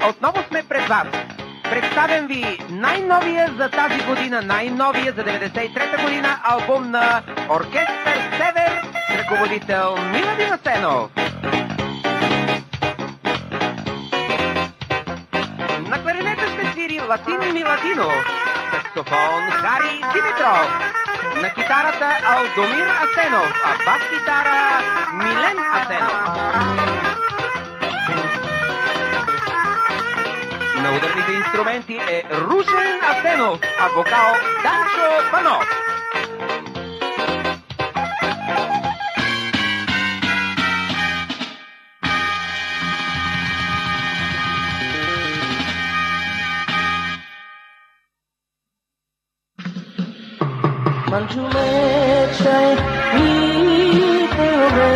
отново сме пред вас. Представям ви най-новия за тази година, най-новия за 93-та година албум на Оркестър Север, ръководител Миладин Асенов. На кларинета ще свири Латин Миладинов, саксофон Хари Димитров, на китарата Алдомир Асенов, а бас-китара Милен Асенов. На ударните инструменти е Рушен Асенов, а вокал Данчо Панов. Mangiulecce mi teove,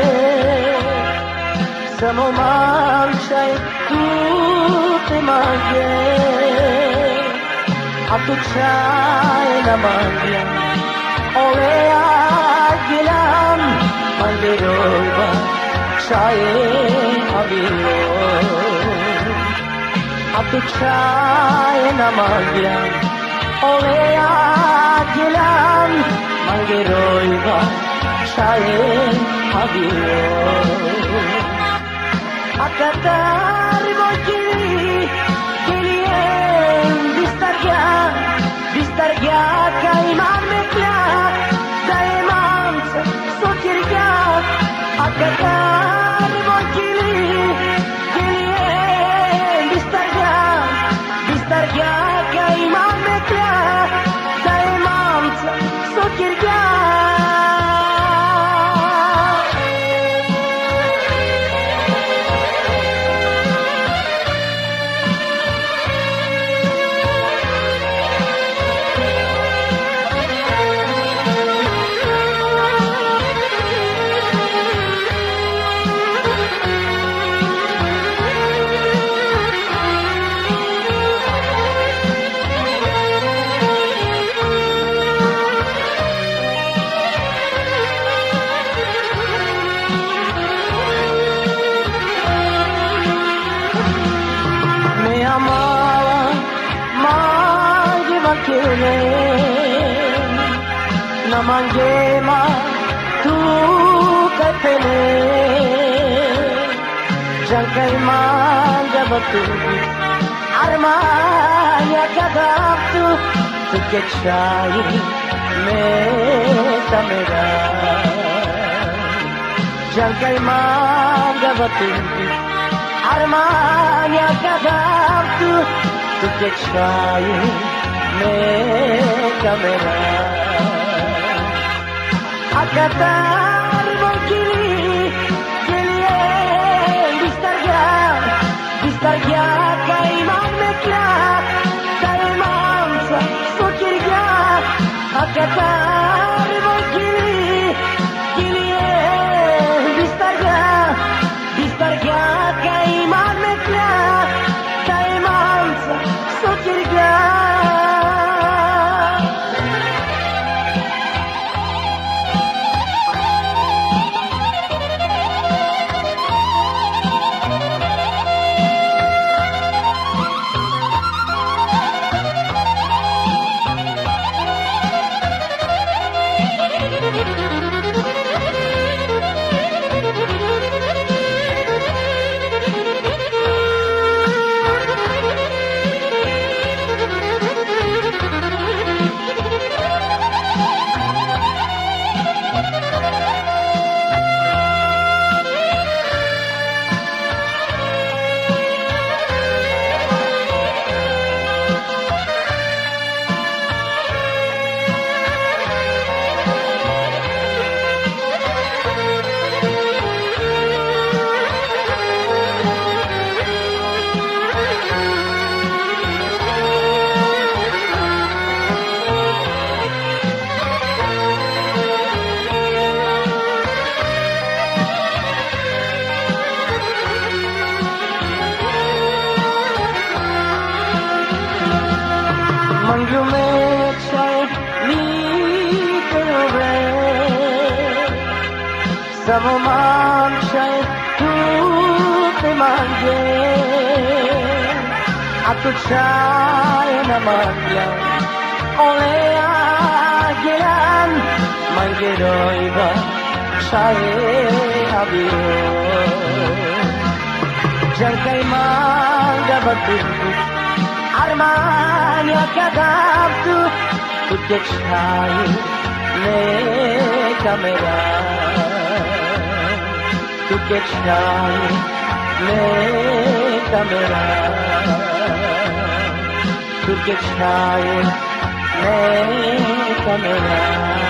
samo mangiai tu te mangi, a tu c'hai la mangia, olea gilan, mangerova, c'hai a vino, a tu c'hai la mangia, olea gilan, mangerova, c'hai a vino. A cantar voglio distargia che imam me cla da imam so kirga a cantar voglio distargia che imam me cla da imam so kirga. Na mangiema tu che pene Gianca il mangia battu Armania cadaptu Tu che c'hai meta mera Gianca il mangia battu Armania cadaptu Tu che c'hai meta mera a cantar voglio distargia che imam me cla da imam so kirga a cantar voglio distargia che imam me cla da imam so kirga. Samo mangiai tu te mangi a tu čaj namagla, olea gelan, mangerojba, čaje avion. Jankai manga batu, armania kadavtu, tutte čaj ne kamera, tutte čaj ne kamera, tutte čaj ne kamera.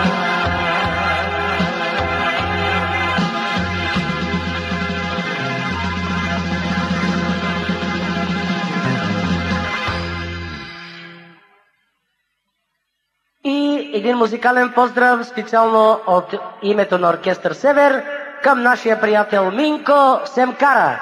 Един музикален поздрав специално от името на оркестър Север към нашия приятел Минко Семкара.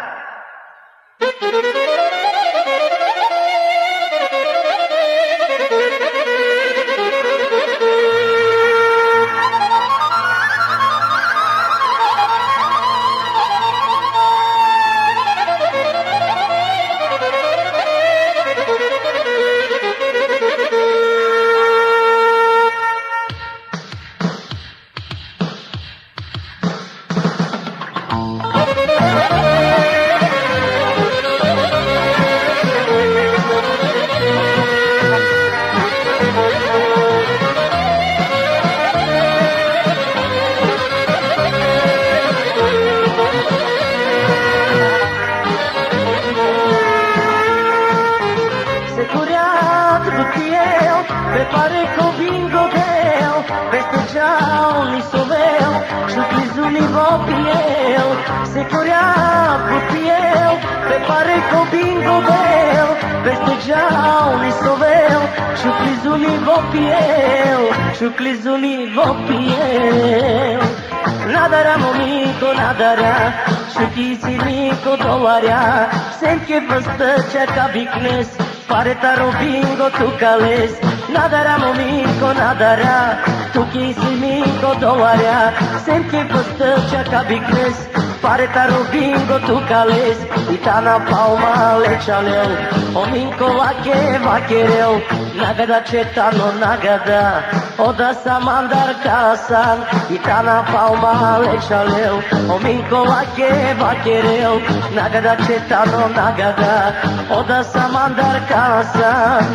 Шуклизуни во пиел, надара момико, надара, шуки мико доларя, семке пъстъча кабикнес, парета робинго тукалес, надара момико, надара, туки си мико доларя, семке пъстъча кабикнес, парета робинgo tukales, и тана палма лечалел, оминко лаке вакерел, нагада четано нагада, ода самандар касан, и тана палма лечалел, оминко лаке вакерел, нагада четано нагада, ода самандар касан.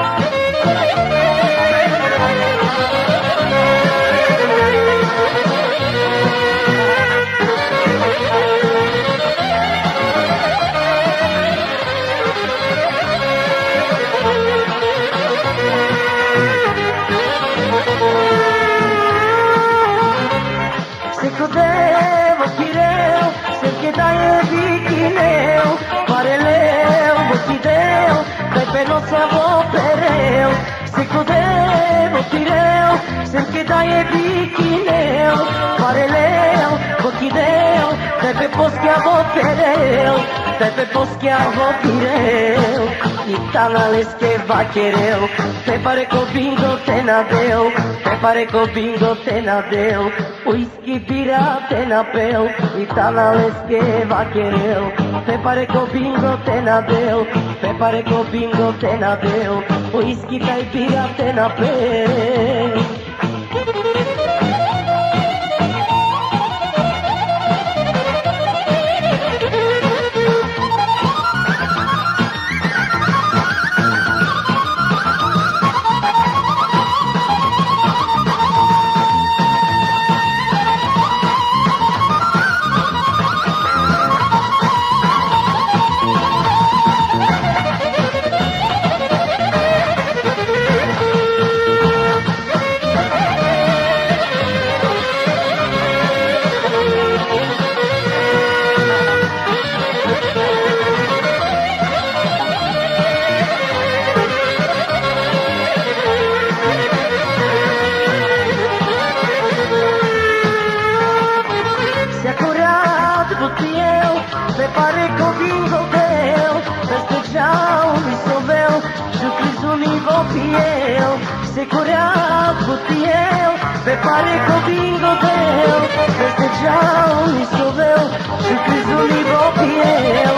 Daje bikineu, pareleu, boquideu, tepe poschiavo pereu, tepe poschiavo pireu, i tanales que vaquereu, te pare copingo te nadeu, te pare copingo te nadeu, whisky bira te napeu, i tanales que vaquereu, te pare copingo te nadeu, te pare copingo te nadeu, whisky tai bira te napeu. Secureat butiel, pe pare copingo tău, festejau nisoveu, și crizul-i bopiel,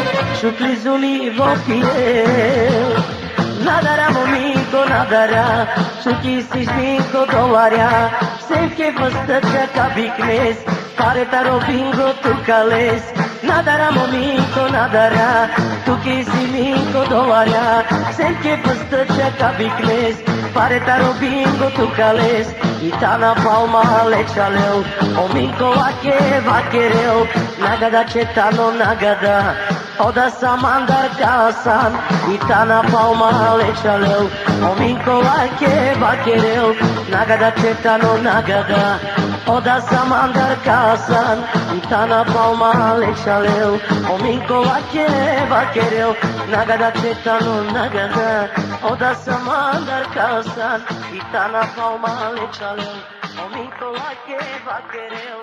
Suklizuli vopije Nadara momiko nadara Suki sisminko dolarja Sevke văstăță ca bicnes Pare taro bingo tu cales Nadara momiko nadara Suki sisminko dolarja Sevke văstăță ca bicnes Pare taro bingo tu cales Itana palma lečaleu Ominko lake vakereu Nagada četano nagada Oda samandar kasan Itana palma lečaleu Ominko lake vakereu Nagada četano nagada Oda samandar kasan Itana palma lečaleu Ominko lake vakereu Nagada četano nagada Oda samandar kasan Itana palma lečaleu Ominko lake vakereu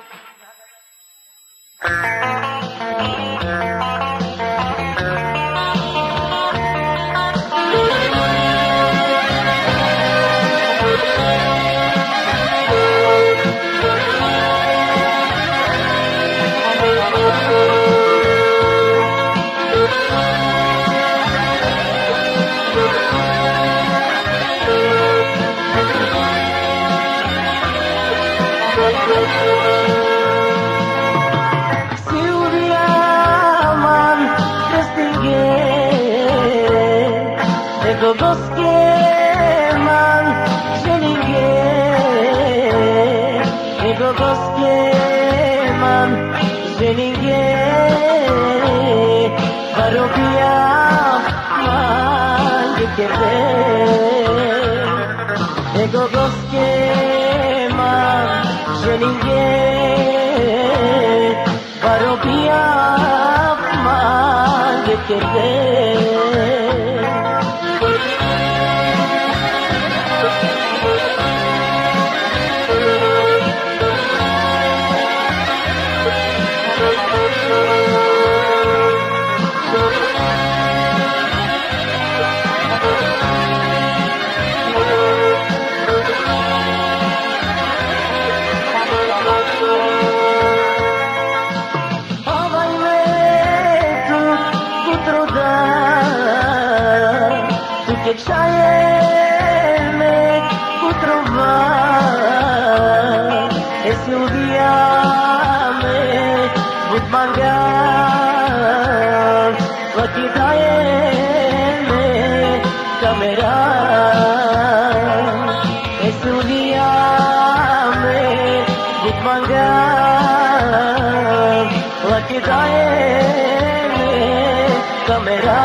Goskeman Jeninge Ego Goskeman Jeninge Varobia Mangekebe Ego Goskeman Jeninge Varobia Mangekebe Čajeme putrova Esi ubijame Budmangan Laki dajeme kamera Esi ubijame Budmangan Laki dajeme kamera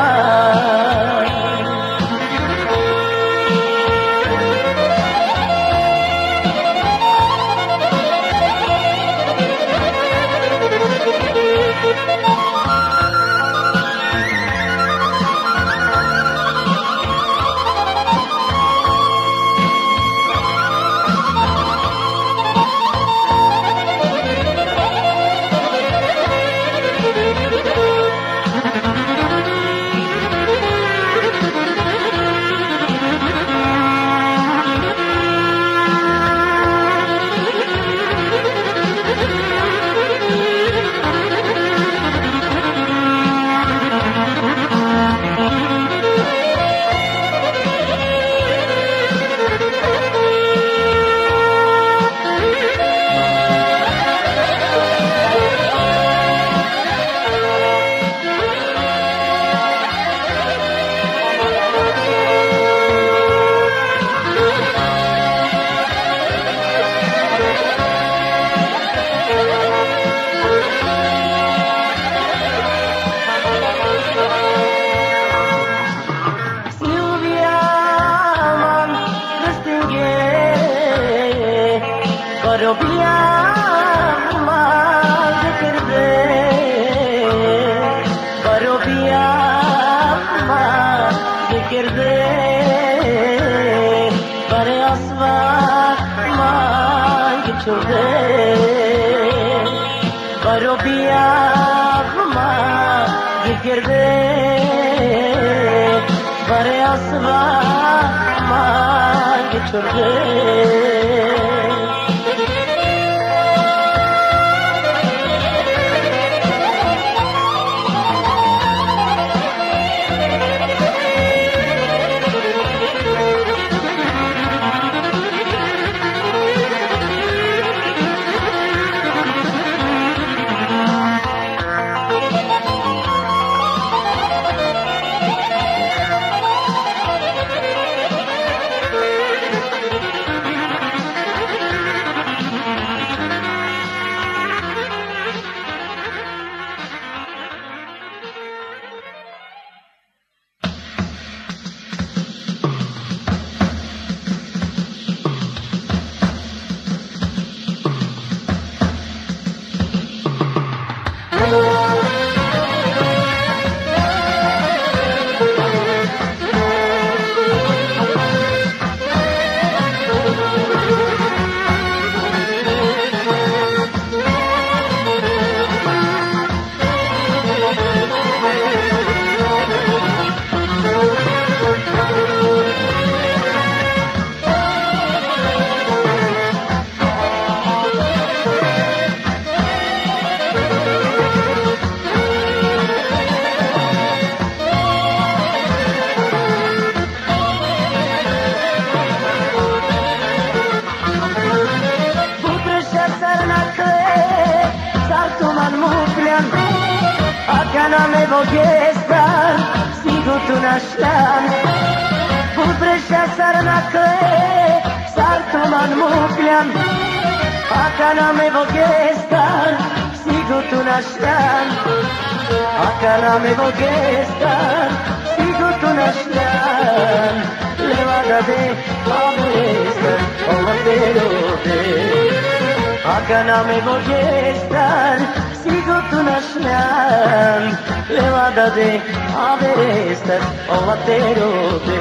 Akana me vogestar, sigur tu našlan. Budreša sarnakle, sartu man mukljan. Akana me vogestar, sigur tu našlan. Akana me vogestar, sigur tu našlan. Levada de aberestar, ovatero de. Akana me vogestar, sigur tu našlan. Levada de aberestar, ovatero de.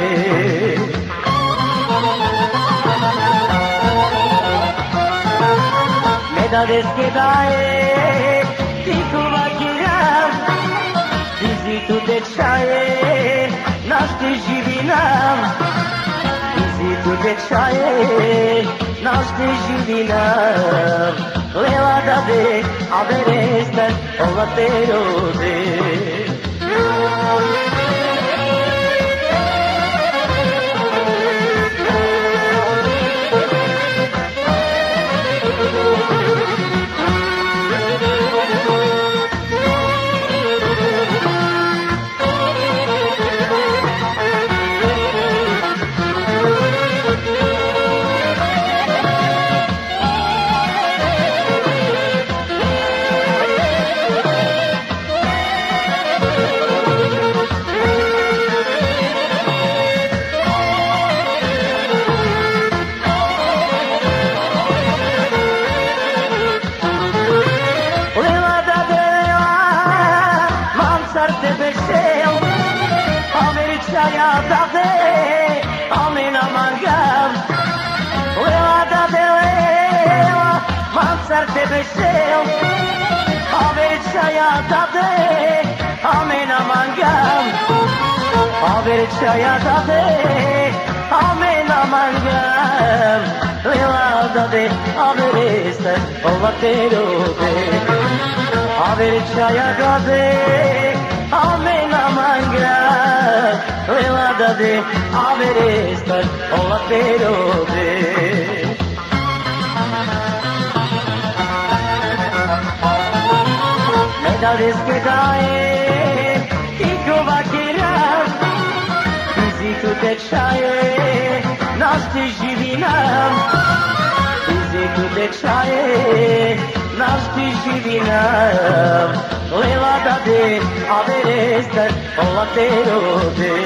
Me da deskedae, tiku vakiram. Bizi tu te čaje, našte živinam. Bizi tu te čaje, našte živinam. Levada de aberestar, ovatero de. Te beseo, averțaia ta de amena mangam, averțaia ta de amena mangam, levada de averesta, ovatero de, averțaia ta de amena mangam, levada de averesta, ovatero de. Da deskedae, tiku vakiram. Bizi tu te čaje, našte živinam. Bizi tu te čaje, našte živinam. Levada de aberestar, ovatero de.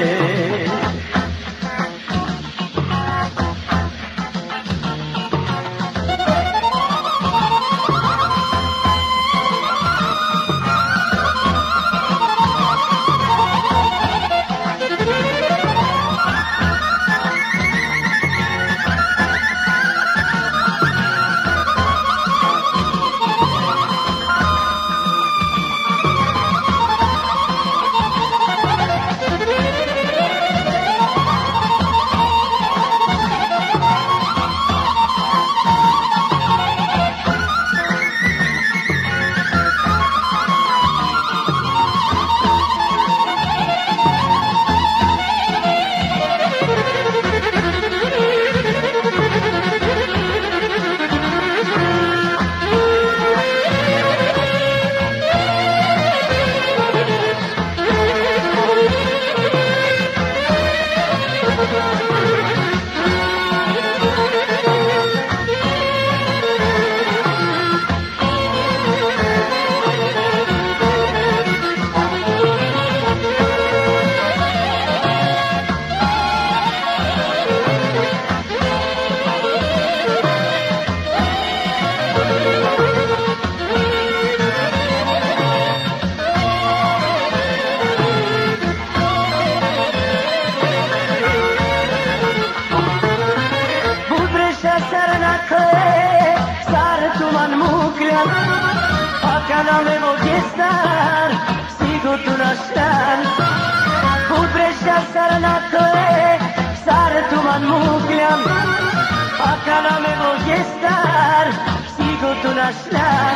Akana me vogestar, sigur tu našlan. Budreša sarnakle, sartu man mukljam. Akana me vogestar, sigur tu našlan.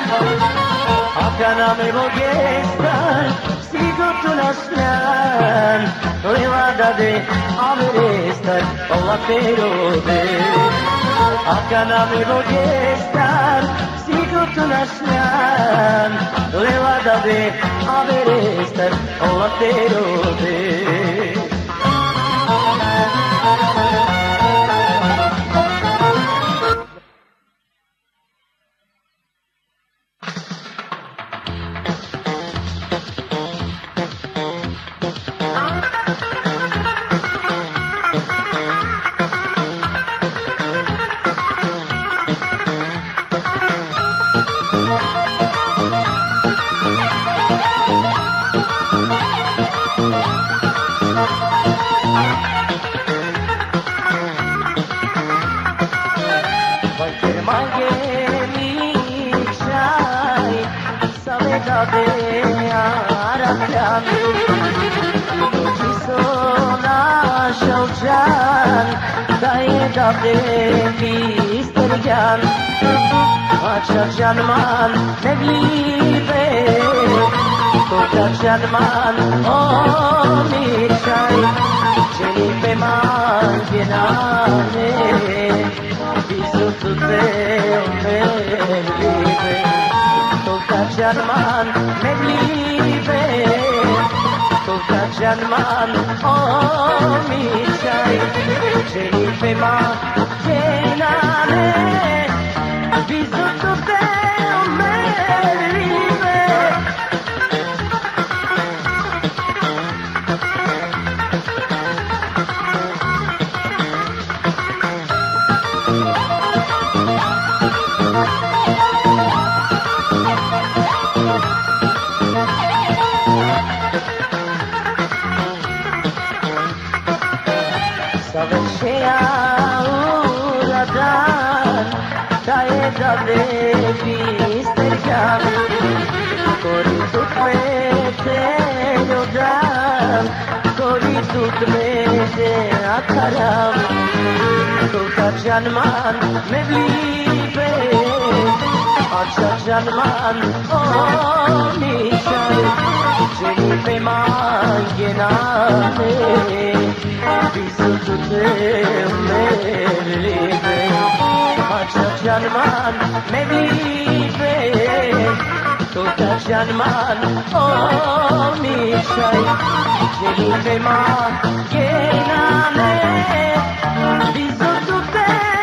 Akana me vogestar, sigur tu našlan. Levada de aberestar, ovatero de. acá no me voy a estar, sigo tu nación, le va a dar a ver estar, o la de. Janman neglibe, toka janman omichai, jenipe man genane, bisutute neglibe, toka janman neglibe, toka janman omichai, jenipe man genane. Janman neglibe, acha janman omichai, jenipe mangenane, bisutute neglibe, acha janman neglibe, toka janman omichai, jenipe mangenane, bisutute.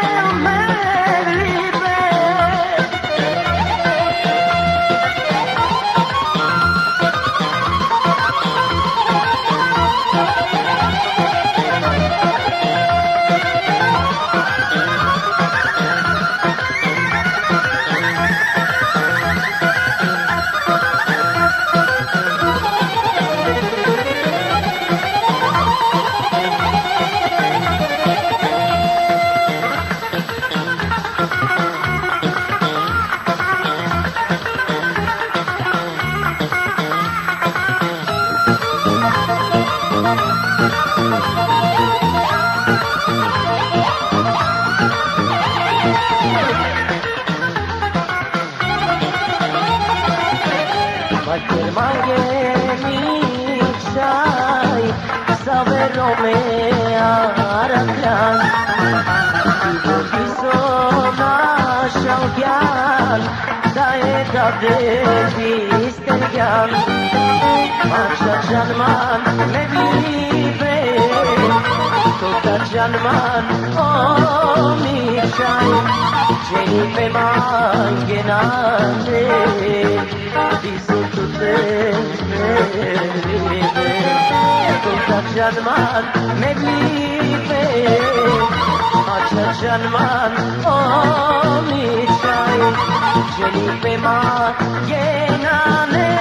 Janman neglibe, toka janman omichai, jenipe mangenane, bisutute neglibe, toka janman neglibe, acha janman omichai, jenipe mangenane.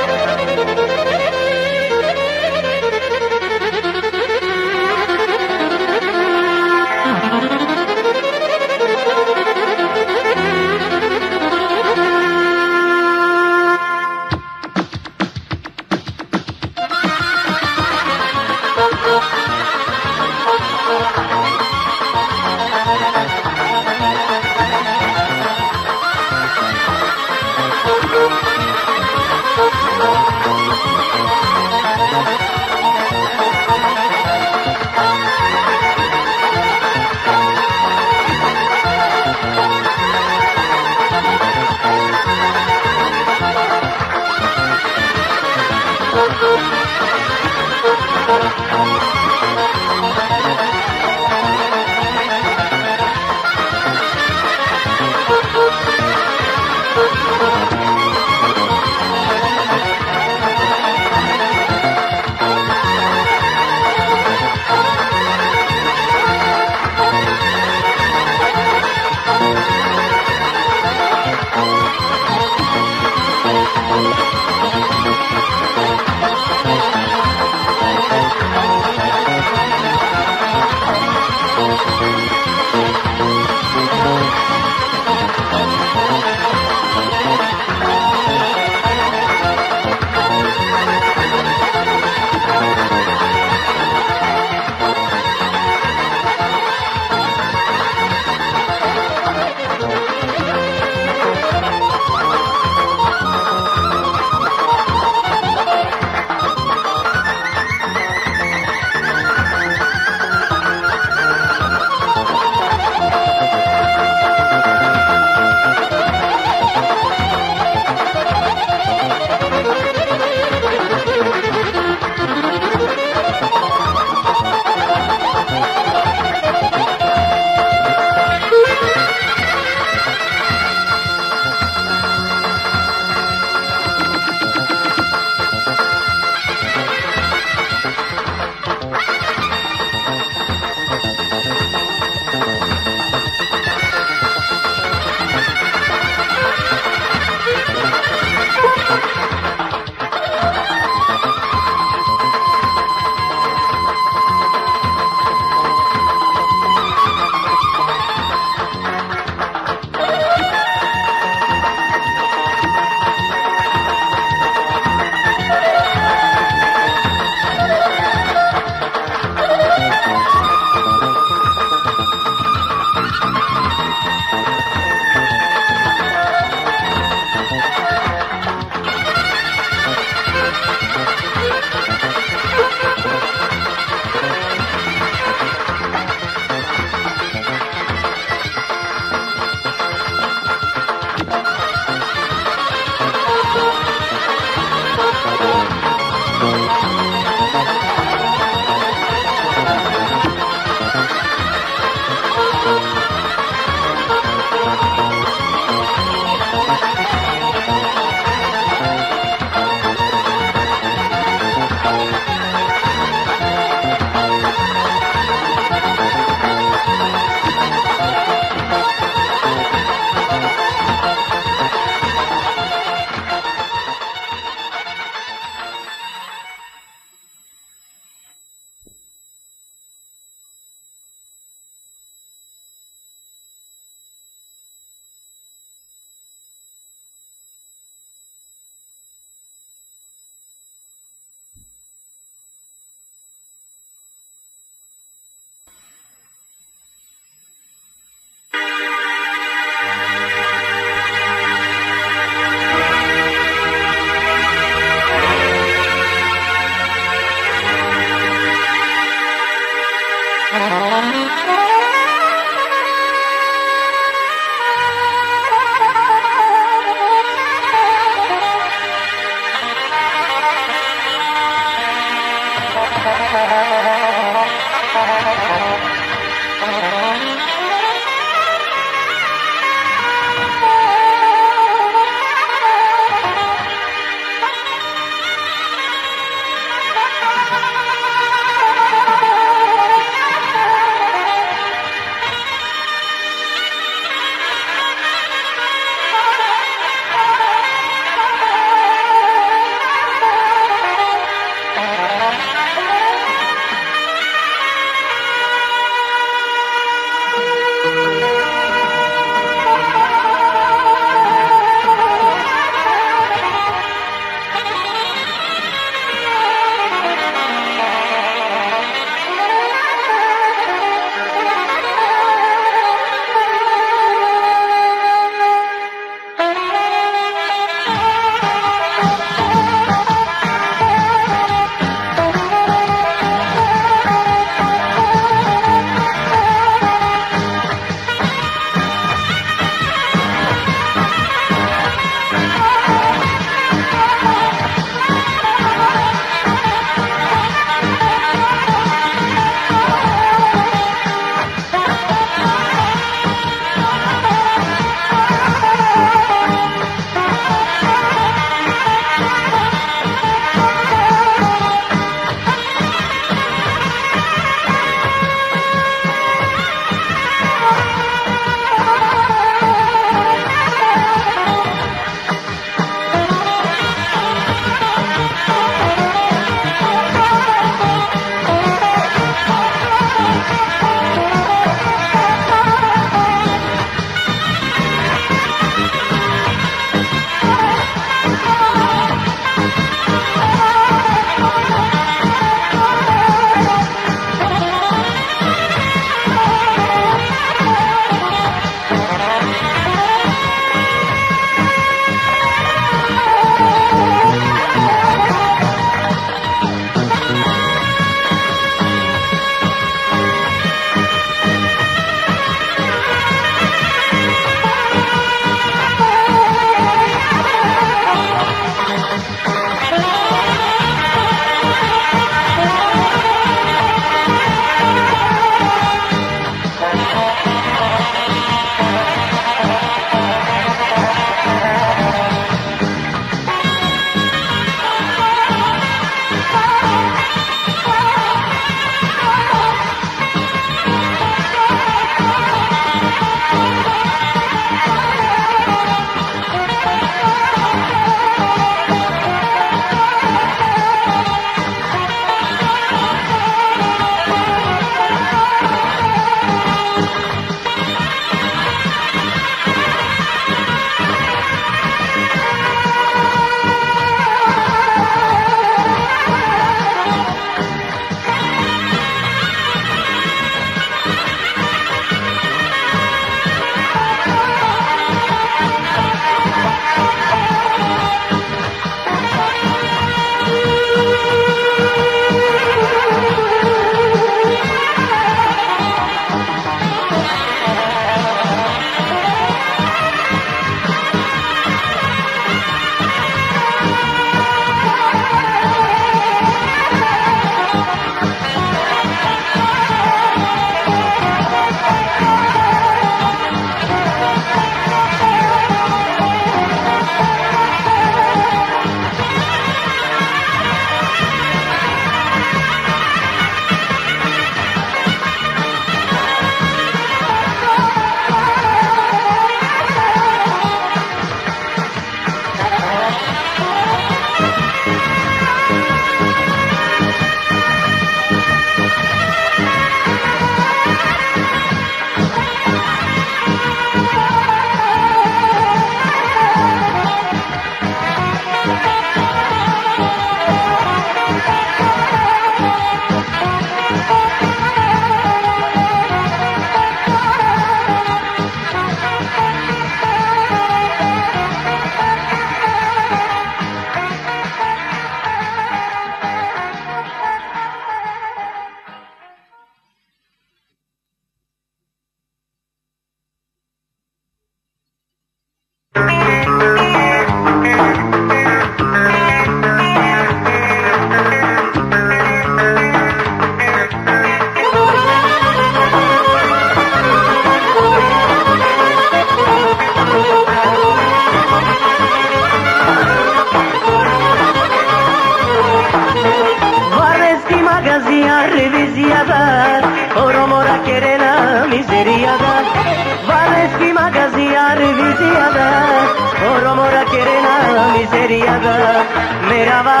miseriada, Valeski magazia revisiada, Oromora kerena miseriada, merava,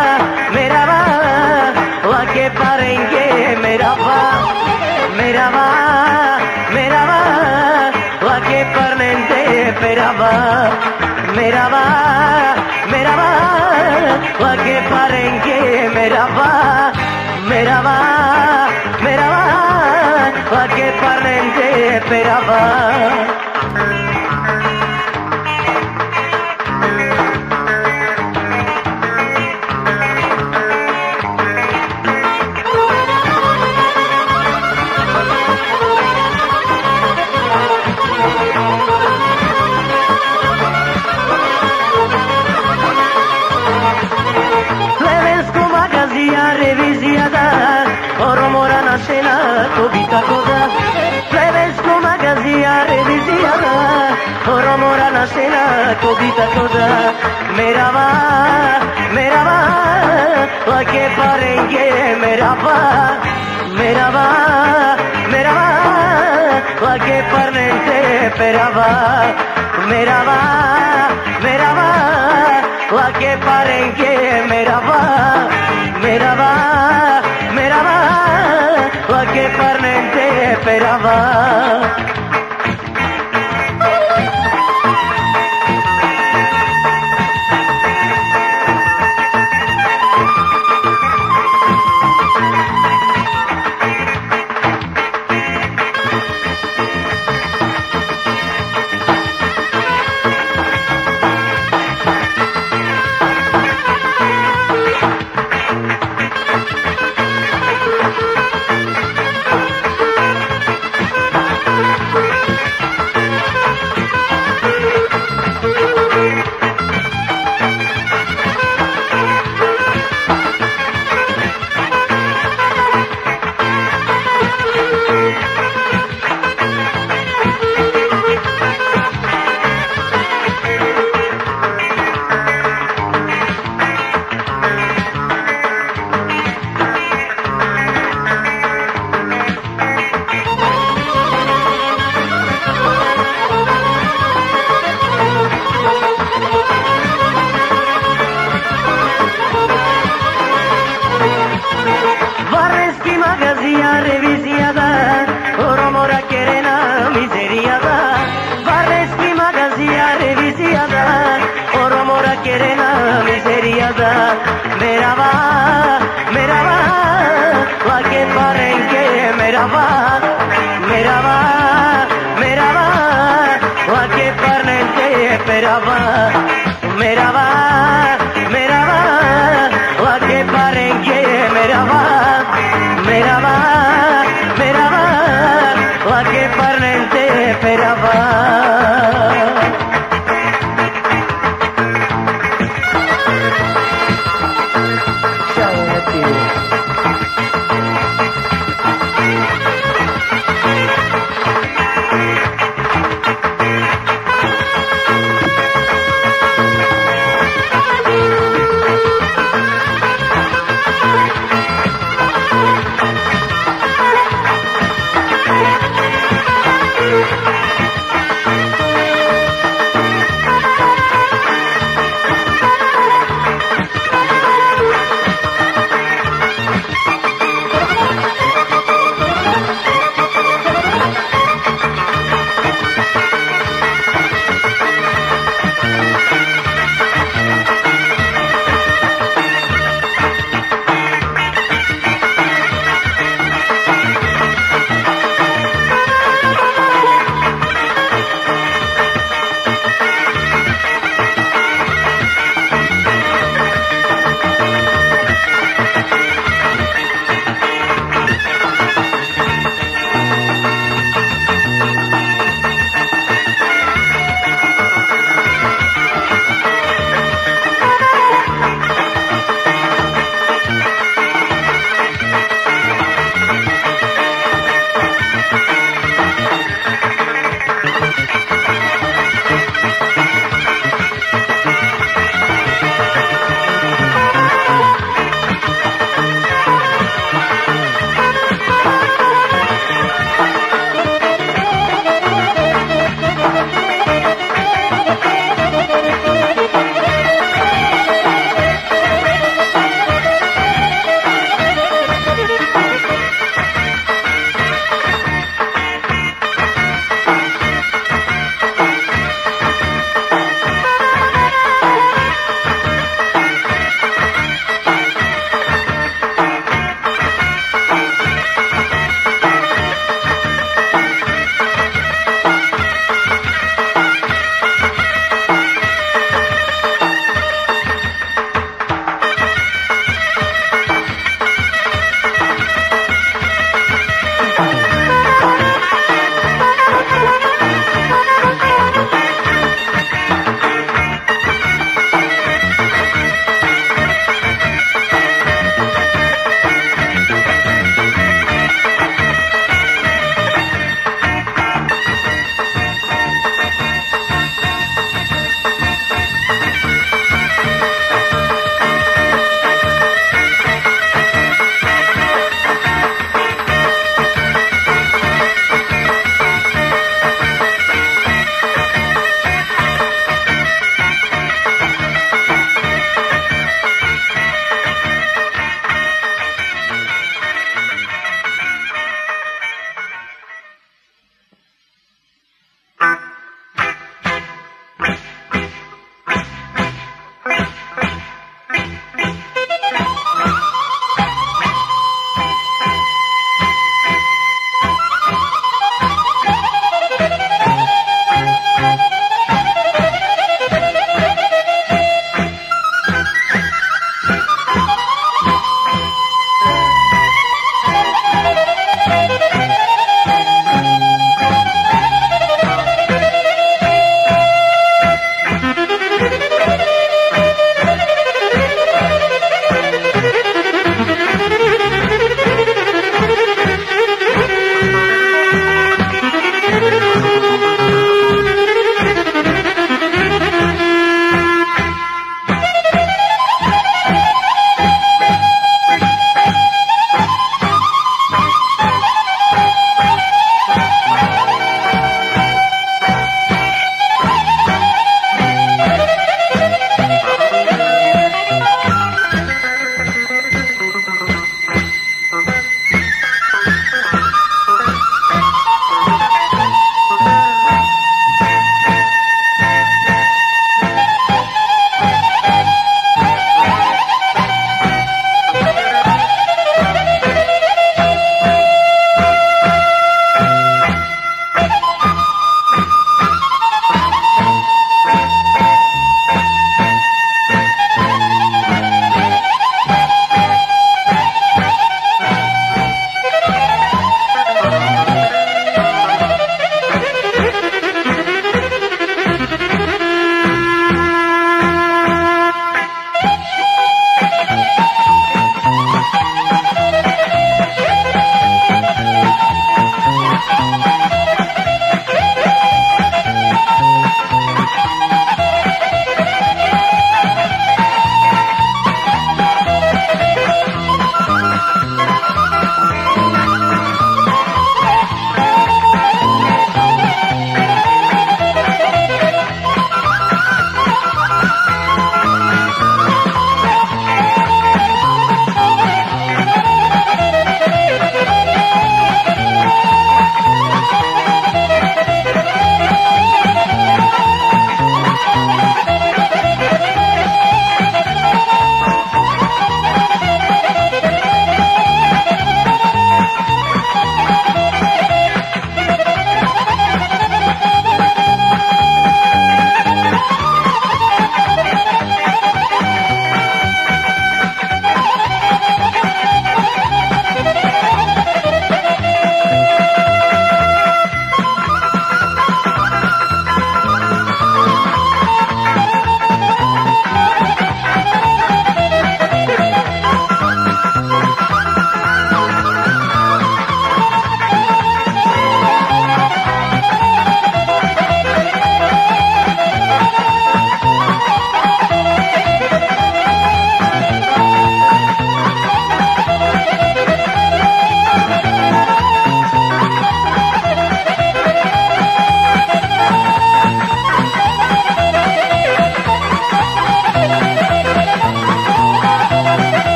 वाके पारेंगे मेरा वाके परनेंते मेरा वाके पारेंगे मेरा वाके परनेंते Oromora nascena tobita coda, Plevesco magazia revisiada, Oromora nascena tobita coda, merava, वाके पारेंगे merava, वाके परनेंते merava, वाके पारेंगे merava, वाके परनेंते revisiada, Oromora kerena miseriada, Valeski magazia revisiada, Oromora kerena miseriada, merava, वाके पारेंगे merava, वाके परनेंते merava, वाके पारेंगे वाके परनेंते